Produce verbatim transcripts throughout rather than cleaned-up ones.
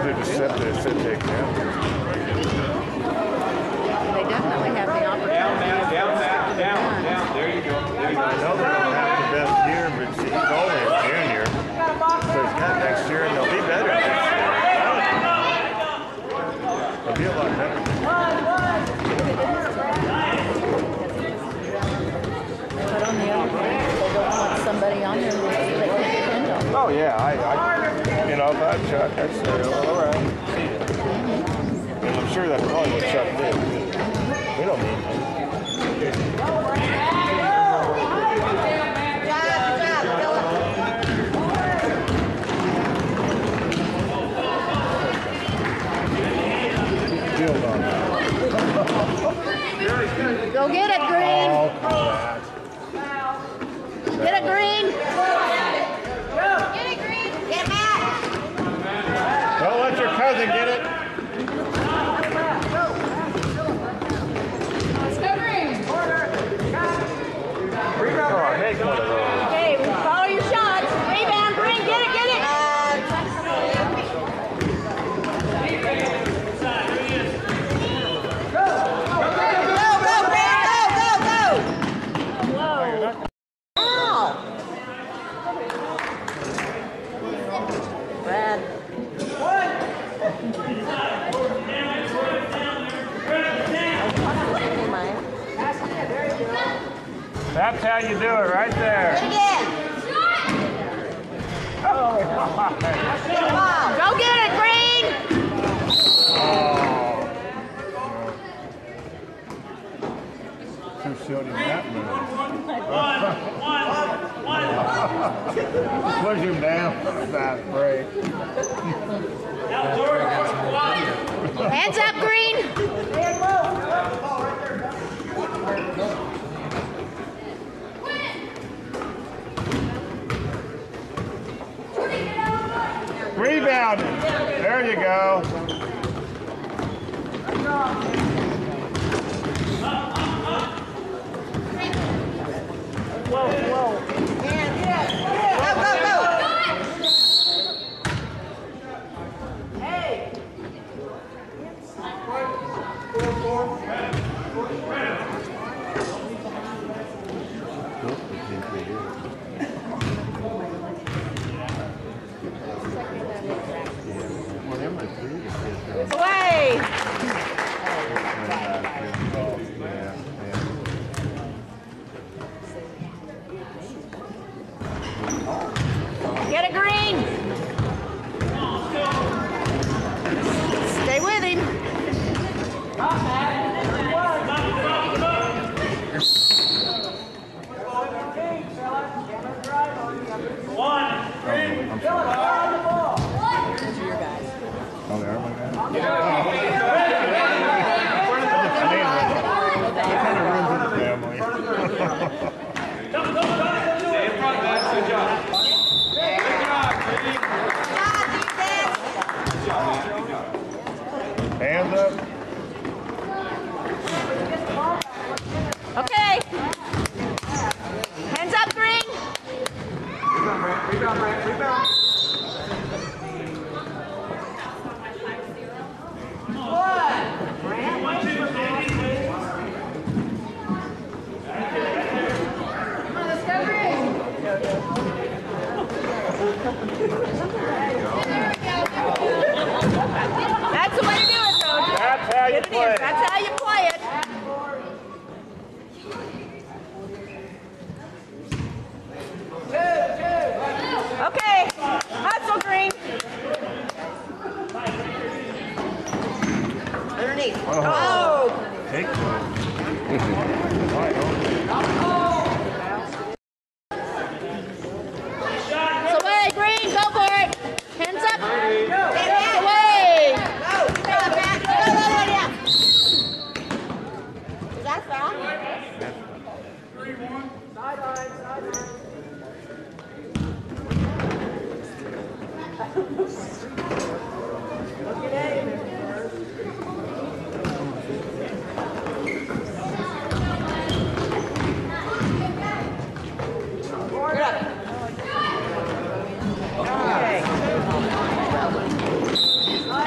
They just sit there, sit there, down. They definitely have the opportunity. Down, down, down, down, down, down. There you go. There you go. I know they don't have the best year, but see, he's only a junior. So he's got next year, and they'll be better next year. They'll be a lot better. But on the other hand, they don't want somebody on there that they can depend on. Oh yeah, I, I you know, if I Chuck, I'd say, well, all right, see ya. And I'm sure that's probably what Chuck did. We don't need him. Build on that. Go get it, Green. Oh, crap. Get it, Green. Get it, Green. Get Matt. Don't let your cousin get it. Let's go, Green. Oh, I hate one of those. Okay, follow your shots. Rebound, Green. Get it, get it. That's how you do it, right there. Again. Oh, Go get it, Green. oh. Who showed him that move? Push him down for a fast break. Hands up, Green. Rebound. There you go. Whoa, whoa. Go, go, go. Away. Get it, Green. Stay with him. One. I'm sorry. Oh, they are my guys? Yeah. It kind of runs in the family. Stay in front, man. Good job. Good job, Good job. Hands up. Okay. Hands up, Green. Rebound, Brant. Rebound, Brant. Rebound. That's the way to do it, Coach. That's how you play it. That's how you play it. Okay, hustle, Green. Underneath. Oh. Take those. Wide open. It's away, Green. Go for it. Hands up. It's away. Go. Go, Matt. Go, go, go, yeah. Is that foul? three one. Sideline, sideline. Look at Ame. Okay.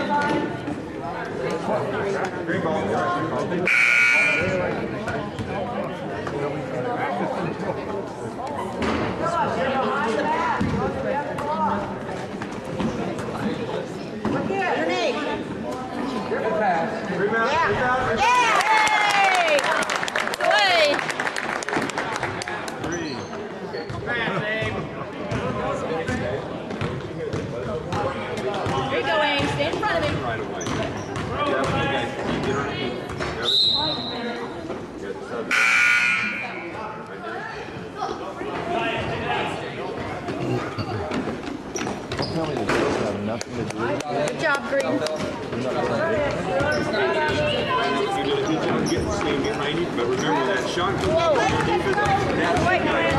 tell me the girls have nothing to do with it? Good job, Green. You're doing a good job getting staying behind you, but remember that shot goes up underneath it. That's Wait, right.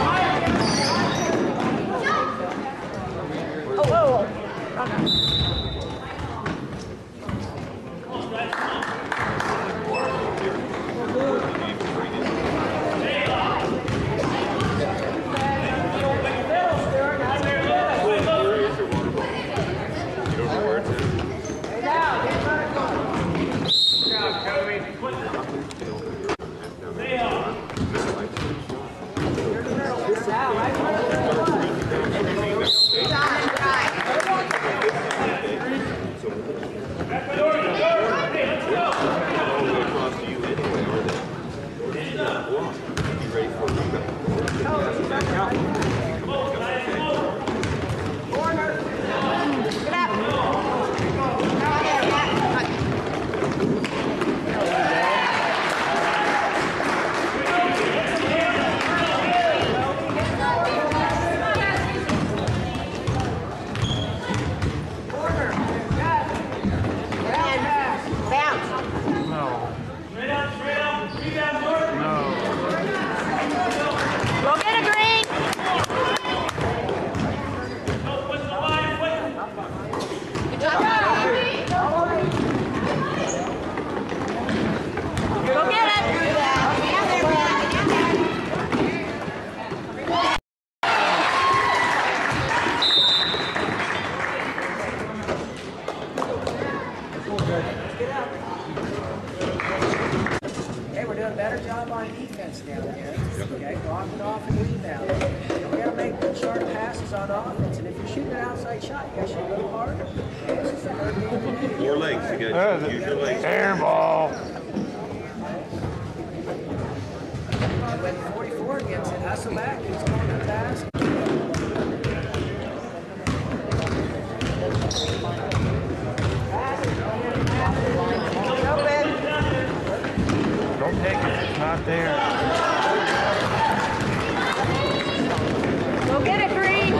Oh, whoa. Four legs, you got to use your legs. Air ball. When forty-four gets it, hustle back, he's going to pass. Don't take it, it's not there. Go get it, Green.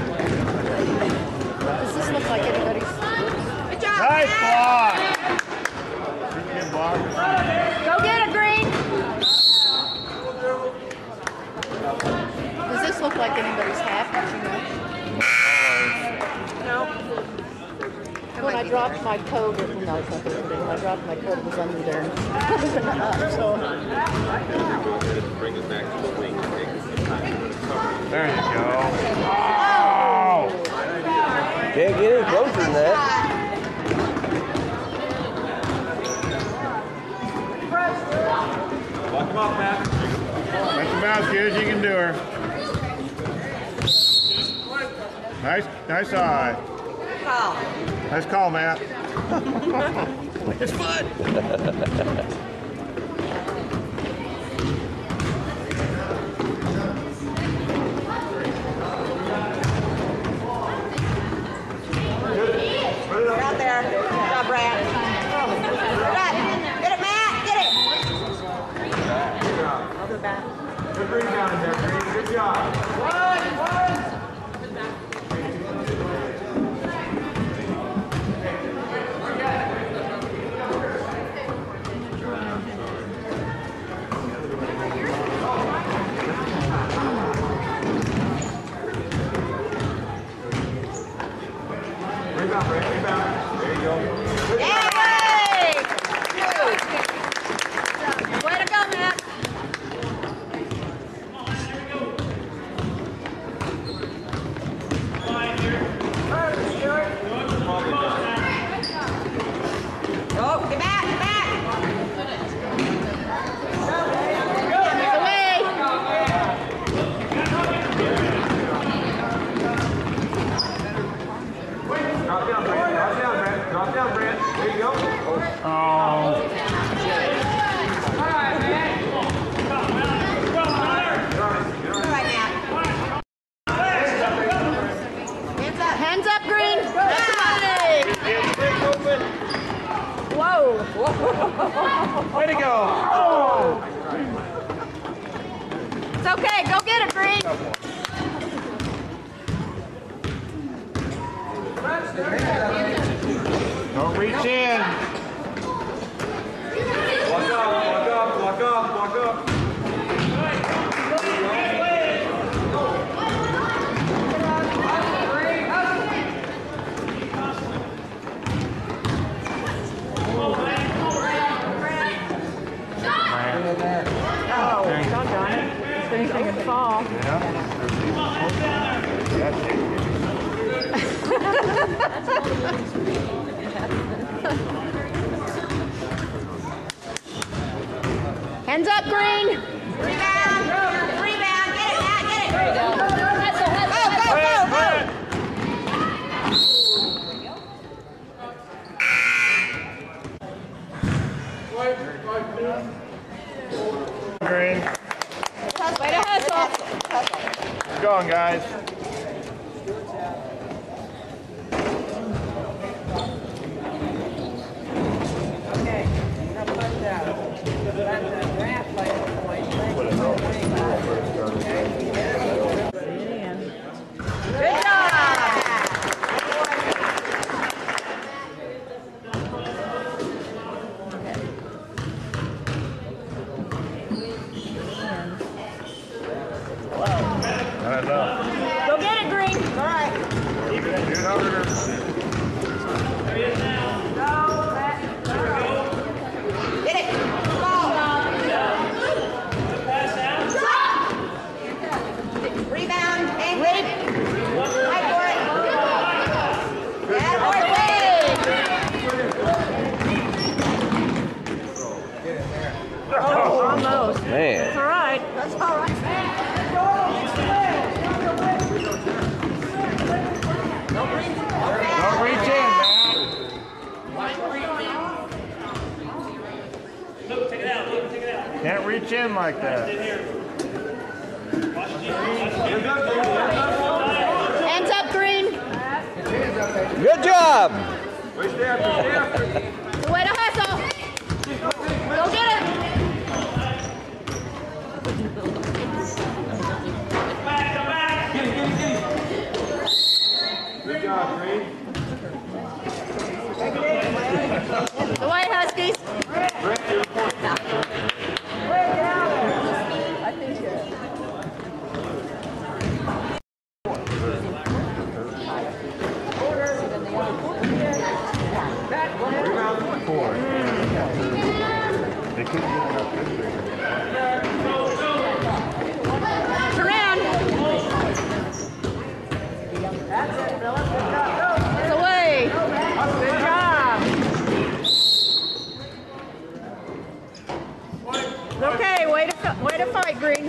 Does this look like anybody's? Good job. Nice block. Good block. Go get it, Green. Does this look like anybody's half? No. When I dropped my coat, it, no, it's not this one. When I dropped my coat, it was under there. It wasn't up, so. Bring it back to the wing and take some time to recover. There you go. Oh! Can't get any closer than that. Lock him up, Matt. That's about as good as you can do her. Nice, nice eye. Call. Nice call, Matt. It's fun. You're out there. Good job, Brant. Good. Get it, Matt. Get it. I'll go back. Good bring down in there, Green. Good job. One, one. Rebound, Brant. Rebound. There you go. Good job. Yay! Way to go, Matt. Oh, get back, get back. Away. Drop down, Brant. Drop down, Brant. Drop down, Brant. There you go. Oh. All right, Matt. Hands up. Hands up, Green. That's money. Whoa. Way to go. Oh. It's okay. Go get it, Green. Don't reach in. Walk up, walk up, walk up, walk up. Oh, doggone it. If anything would fall. Yeah. Hands up, Green. Rebound. Rebound. Get it, Matt. Get it. There you go. Hustle, hustle, Go, go, go, go. Green. Way to hustle. Keep going, guys. Okay, now put that. Let the draft play the point. Good job. Not enough. Go get it, Green. All right. Do it harder. Get it. Ball. Rebound. And get it. Fight for it. That boy, Oh, almost. Man. It's all right. that's all right. Don't reach in, man. Luke, take it out. Luke, take it out. Can't reach in like that. Hands up, Green. Good job. Wait, stay after, stay after. The way to hustle. Go get it. Good job, Green. The way, Huskies. Four. They couldn't get enough this big. Turn around. It's away. Good job. Okay, way to way to fight, Green.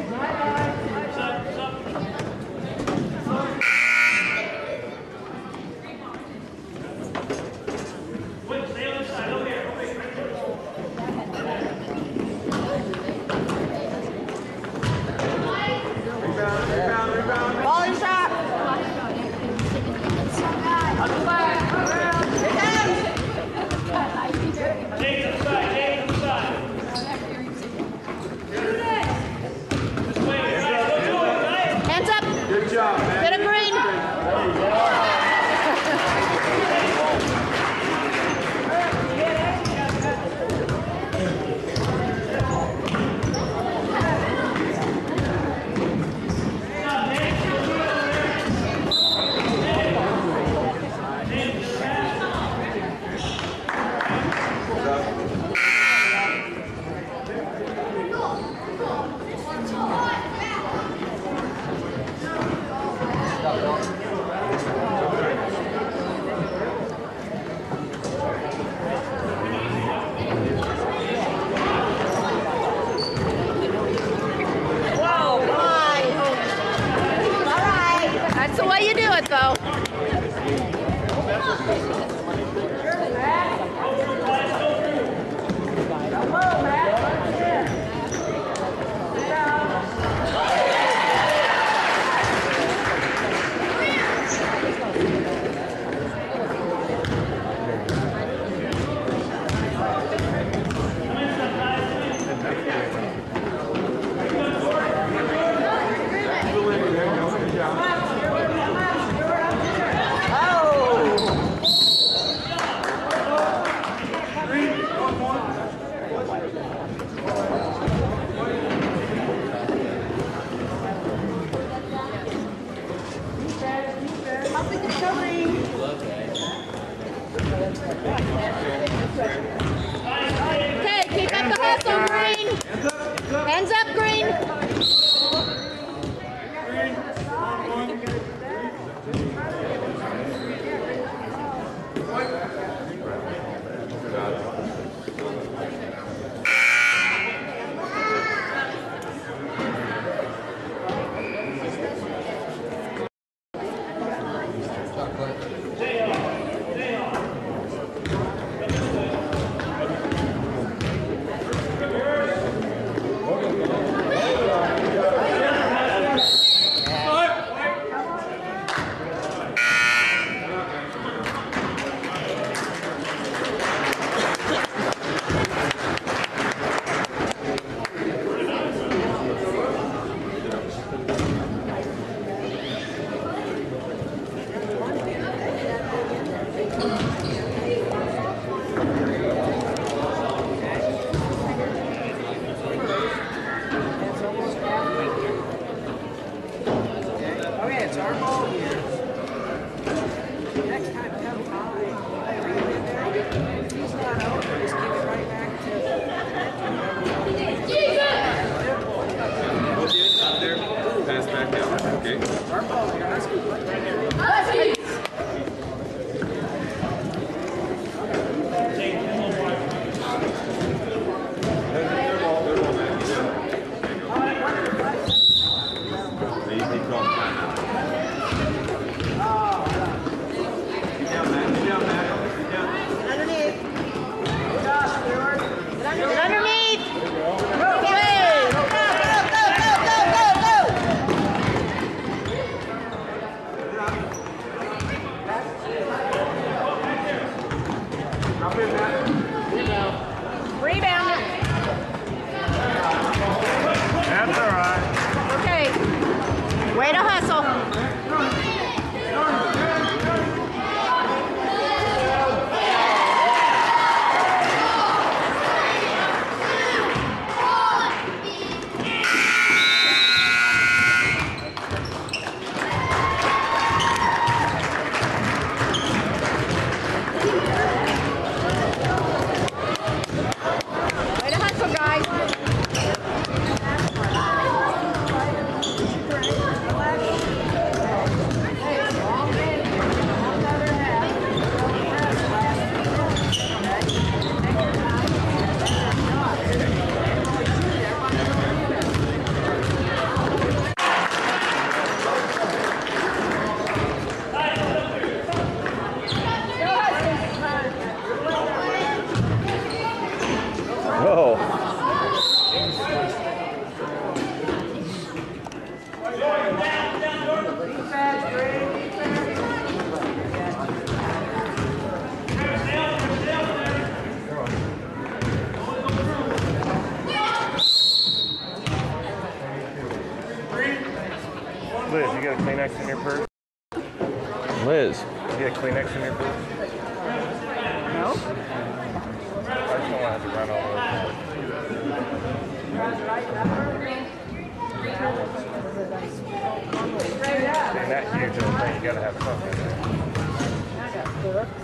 Okay, keep up the hustle, Green. Hands up, Green. Liz, you got a Kleenex in your purse? Liz. You got a Kleenex in your purse? No. I just don't want to have to run all over. And that huge little thing, you gotta have something in there. I got books.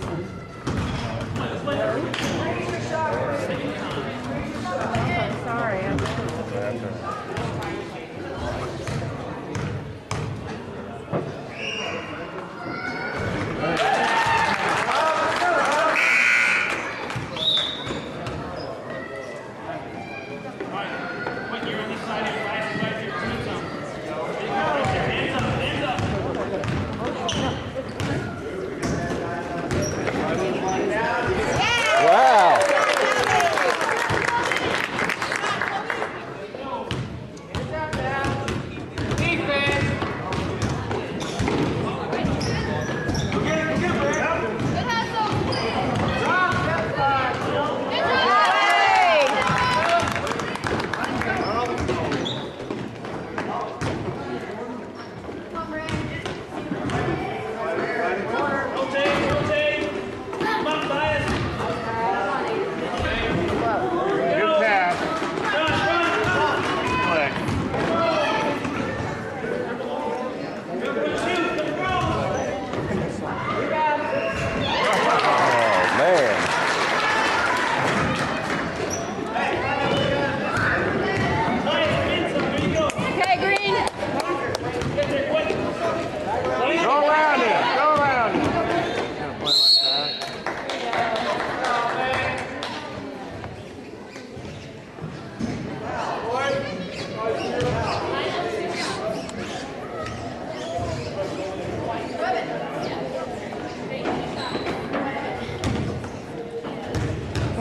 I'm sorry. I'm That's all right.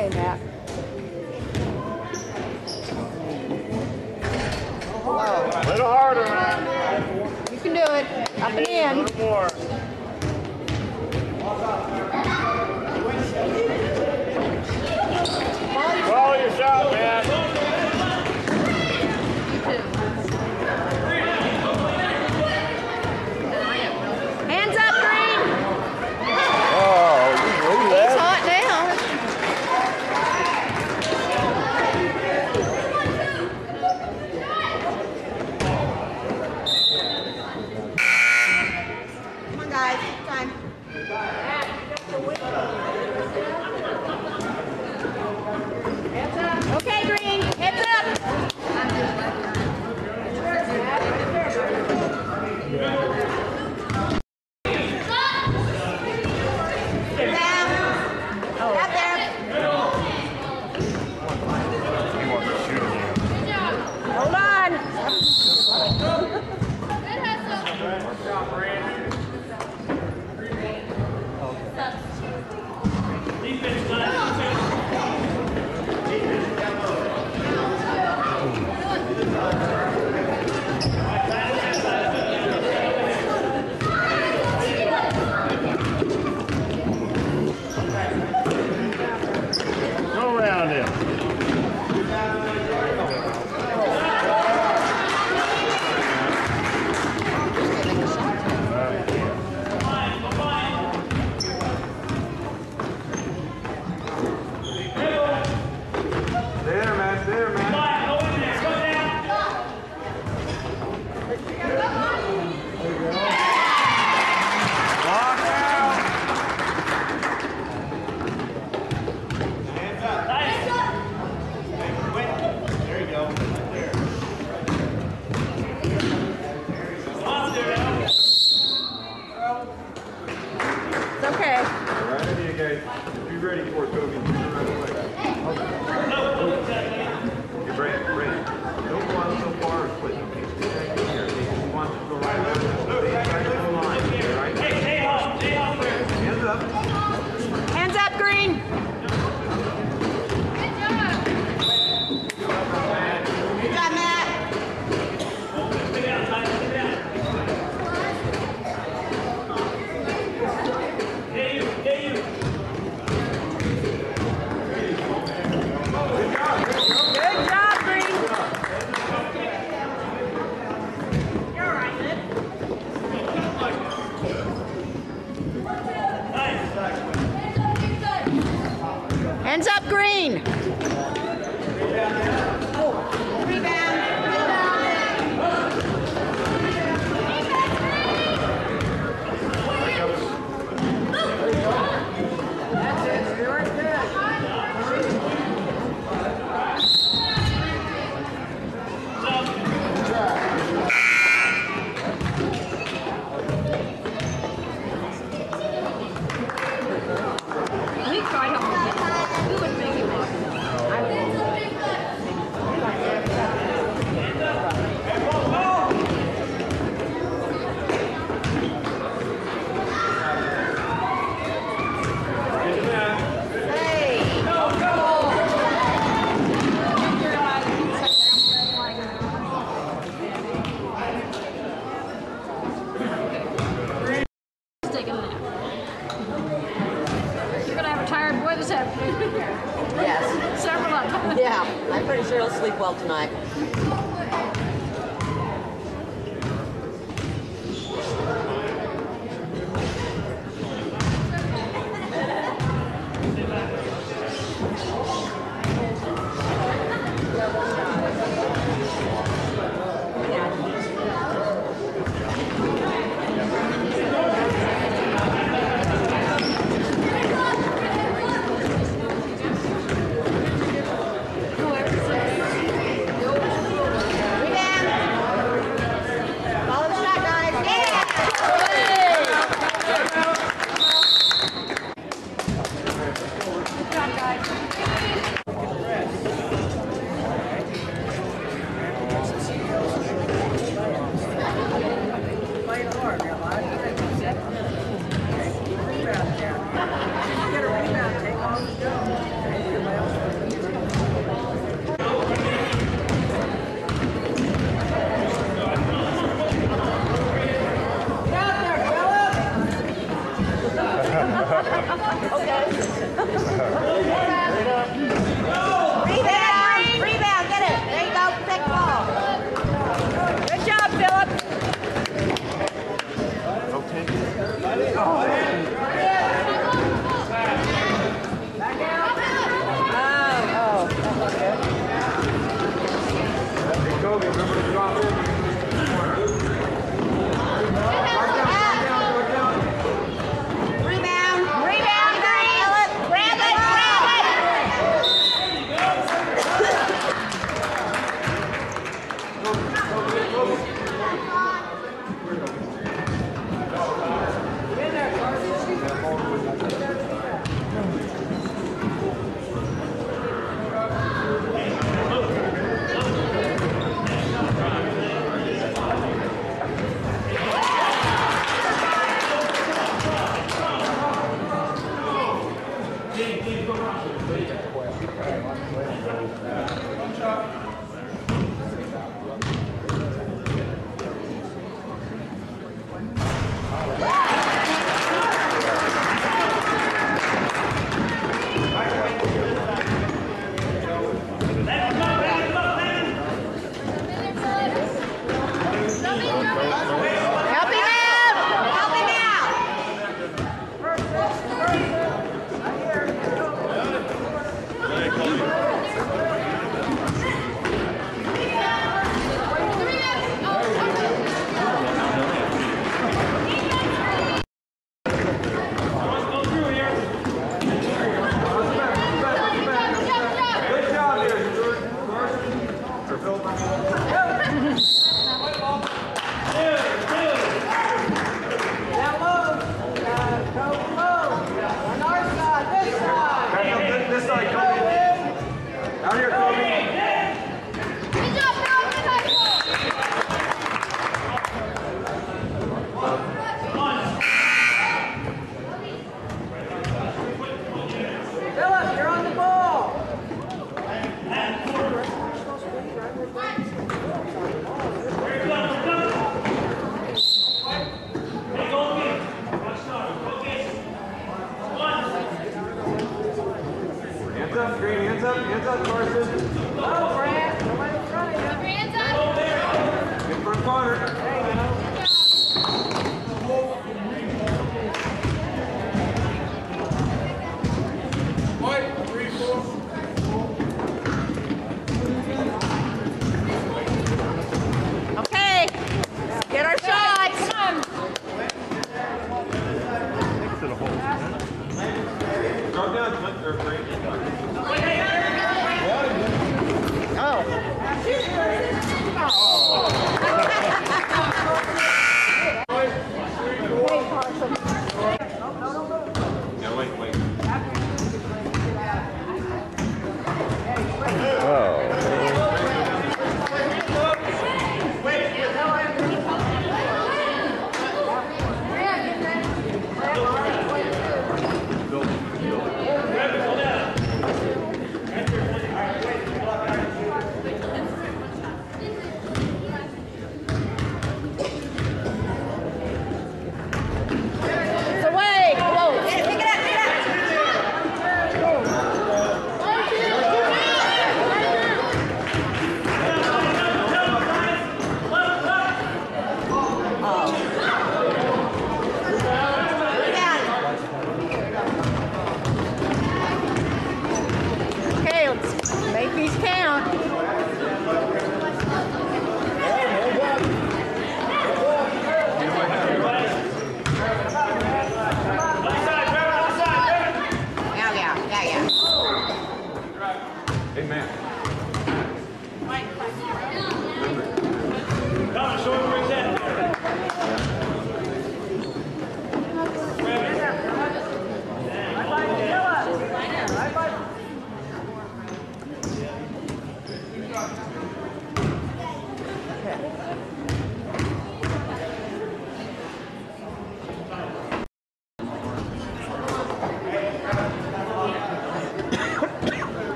Okay, Matt. Whoa. A little harder around there. You can do it. Up and A in. little more. Follow your shot, man. Hands up, Green. Oh, look at He's that. hot now. Come on, guys. Time. Okay, Green. Heads up. Down. Out there. He wants to shoot again. Hold on. Go around him. There, man. There, man. Lock out. It's okay. Right into you guys. Be ready for it, Kobie. Right away. Hey, Brant, Brant. Don't go out so far and split. Stay back in here. He wants to go right over there. Stay back in the line. Right? Hands up. Hands up, Green. Good job, Matt. Good job, Green. Hands up, Green. We tried hard. We would make it work. Taking a nap. You're gonna have a tired boy this afternoon. Yes. Several of them. Yeah, I'm pretty sure he'll sleep well tonight. Whoever says, Rebound, rebound, get it. There you go, take ball. Good job, Phillip. Okay. Back out. Oh, Hey, Kobie, remember to drop in. Rebound, rebound, Phillip. Grab it, grab it. In there, Carson. Help him out. Help him out. Good job here, Stuart. Or Phillip. Down low. Uh, go low. On our side, this side. Back up this, this side, Kobie. Out here, Kobie. Phillip, you're on the ball. Hands up, Green. Hands up. Hands up, Carson. Low, Brant. Nobody in front of you. In front corner. There you go. Okay, get our shots. Go down, Clint, or Green. Yeah, wait, wait.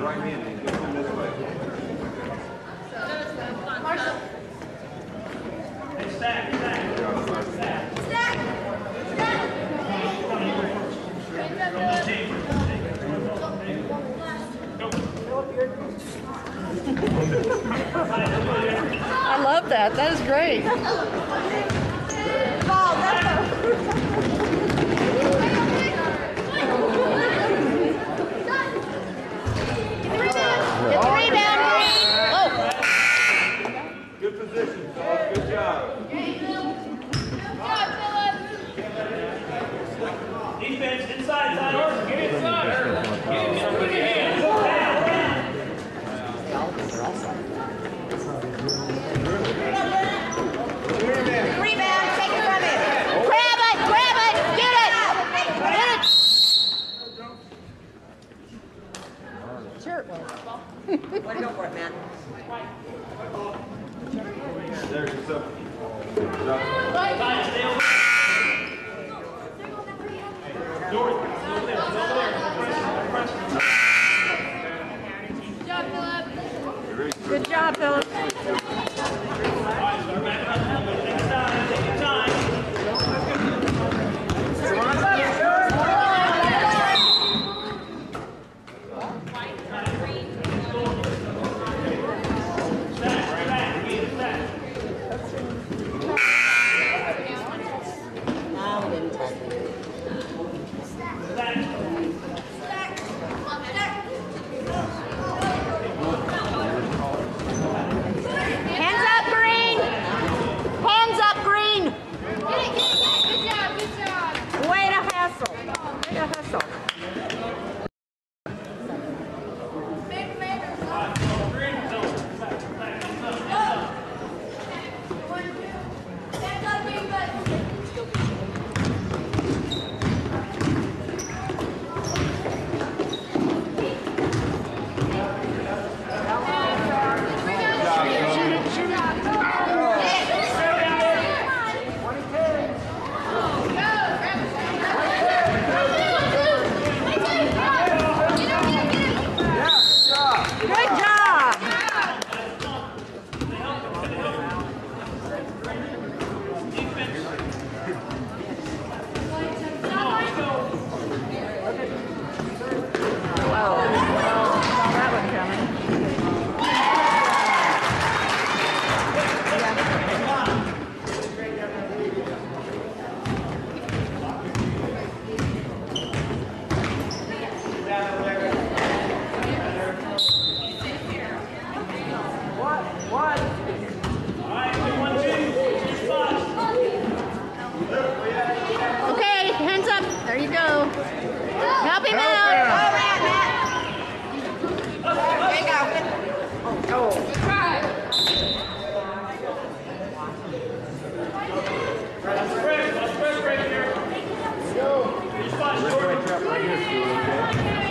right hand and get him this way. Hey, stack, stack. Stack. Stack. I love that. That is great. Ball, that's Get the rebound, Green. Oh. Good position, fellas. Good job. Defense, inside, inside, Norton. Get inside. Get inside. Put your hands. Down. rebound, take it from him. Grab it, grab it, get it. Get it. Sure it was. Way to go for it, man. There's yourself. Good job. Fine, stay over. Norton, stay over there. Stay over there. Press. Press. Good job, Phillip. Hands up, Green. Hands up, Green. Good job, good job. Way to hustle. Way to hustle. Good job. That one coming. Okay, hands up. There you go. Help him out. All right, Matt. There you go. Good try. Let's press. Let's press right here. Your spot, Let's Jordan. right trap right here, Stu, okay?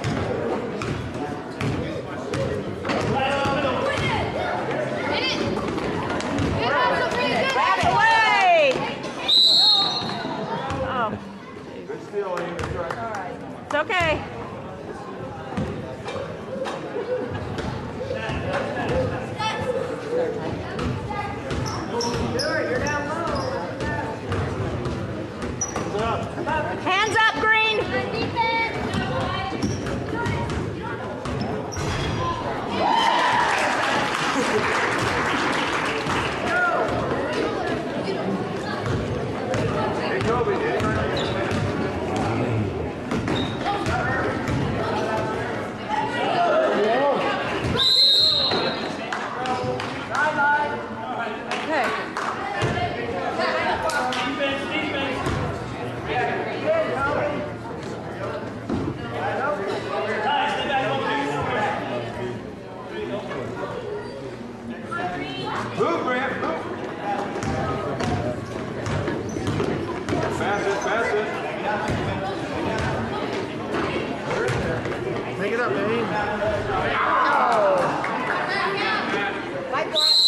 Right up the middle. Hit it. Good hustle, Green. Good Grab it hustle. away. Oh, Good steal, Amy. That's right. it's okay. Hands up, Green. Hey, Kobie, hit him right here. Okay. Defense, defense. Nice, stay back over there. Move, Brant, move. Pass it, pass it. Take it up, baby. Fight for it.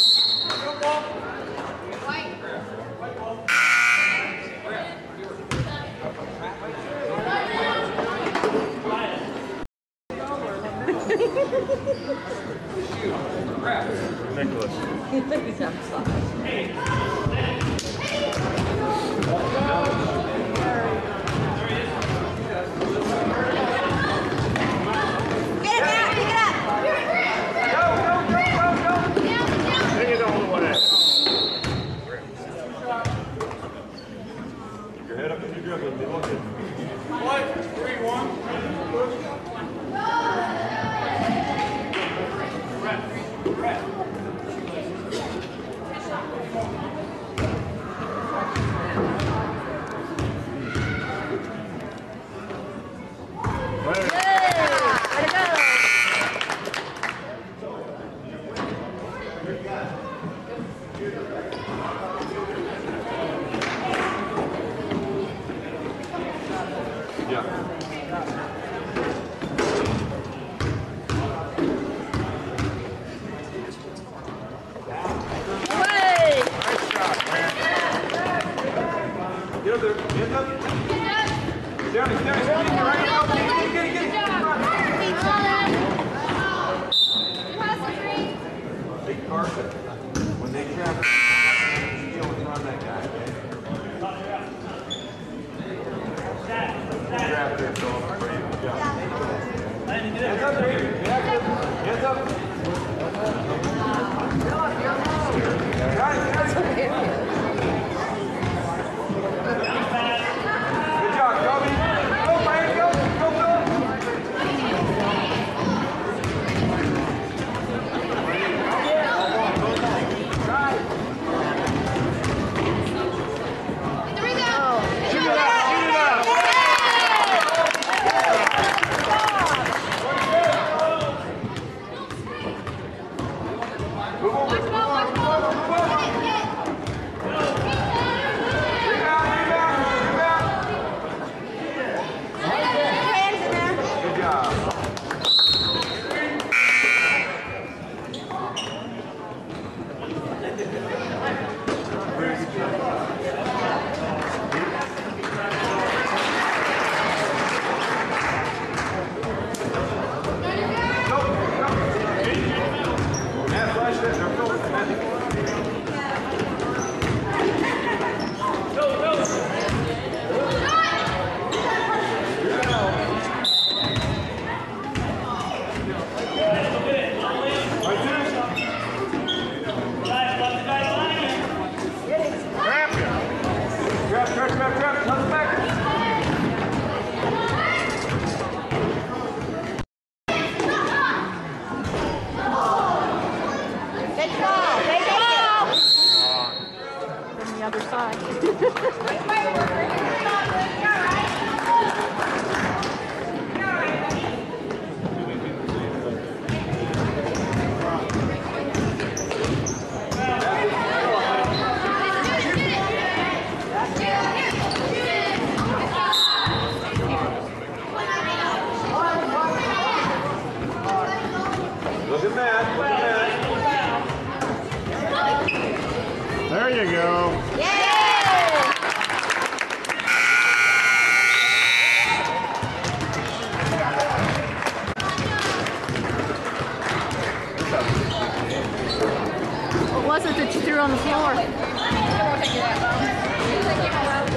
Nicholas. Get it out, pick it up. Take it all the way. Your head up as you dribble. Be looking. What? Three, one. When they travel, you don't run that guy. Grab there, Phillip. Great job. Hands up, baby. Hands up. Got it, got it. Good job, Kobie. Go, Brant, go. Go, Phillip. There you go. What was it that you threw on the floor? I won't take it out.